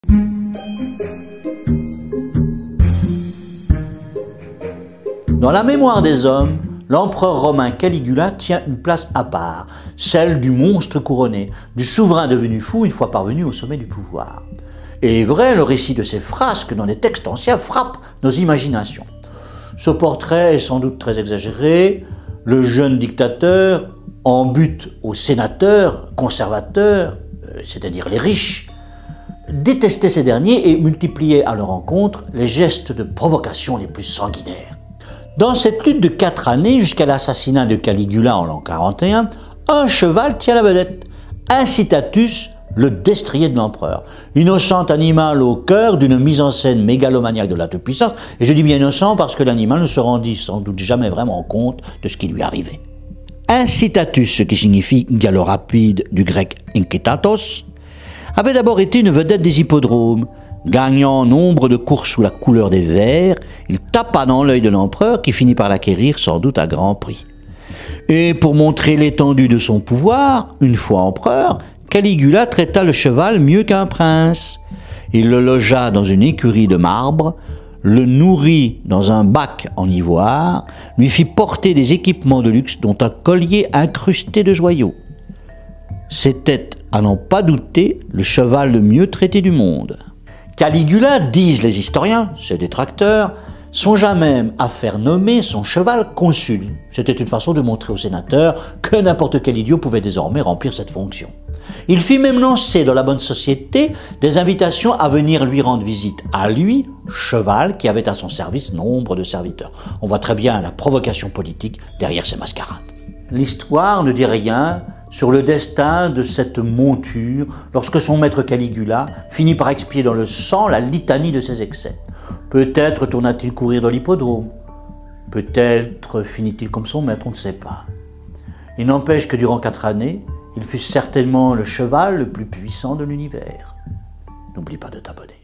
Dans la mémoire des hommes, l'empereur romain Caligula tient une place à part, celle du monstre couronné, du souverain devenu fou une fois parvenu au sommet du pouvoir. Et est vrai, le récit de ces frasques dans des textes anciens frappe nos imaginations. Ce portrait est sans doute très exagéré, le jeune dictateur en but aux sénateurs conservateurs, c'est-à-dire les riches, détestait ces derniers et multipliait à leur encontre les gestes de provocation les plus sanguinaires. Dans cette lutte de 4 années jusqu'à l'assassinat de Caligula en l'an 41, un cheval tient la vedette, Incitatus, le destrier de l'empereur. Innocent animal au cœur d'une mise en scène mégalomaniaque de la toute-puissance, et je dis bien innocent parce que l'animal ne se rendit sans doute jamais vraiment compte de ce qui lui arrivait. Incitatus, ce qui signifie galop rapide du grec incitatos, avait d'abord été une vedette des hippodromes. Gagnant nombre de courses sous la couleur des vers, il tapa dans l'œil de l'empereur qui finit par l'acquérir sans doute à grand prix. Et pour montrer l'étendue de son pouvoir, une fois empereur, Caligula traita le cheval mieux qu'un prince. Il le logea dans une écurie de marbre, le nourrit dans un bac en ivoire, lui fit porter des équipements de luxe dont un collier incrusté de joyaux. C'était, à n'en pas douter, le cheval le mieux traité du monde. Caligula, disent les historiens, ses détracteurs, songea même à faire nommer son cheval consul. C'était une façon de montrer aux sénateurs que n'importe quel idiot pouvait désormais remplir cette fonction. Il fit même lancer dans la bonne société des invitations à venir lui rendre visite à lui, cheval qui avait à son service nombre de serviteurs. On voit très bien la provocation politique derrière ces mascarades. L'histoire ne dit rien sur le destin de cette monture lorsque son maître Caligula finit par expier dans le sang la litanie de ses excès. Peut-être tourna-t-il courir dans l'hippodrome, peut-être finit-il comme son maître, on ne sait pas. Il n'empêche que durant 4 années, il fut certainement le cheval le plus puissant de l'univers. N'oublie pas de t'abonner.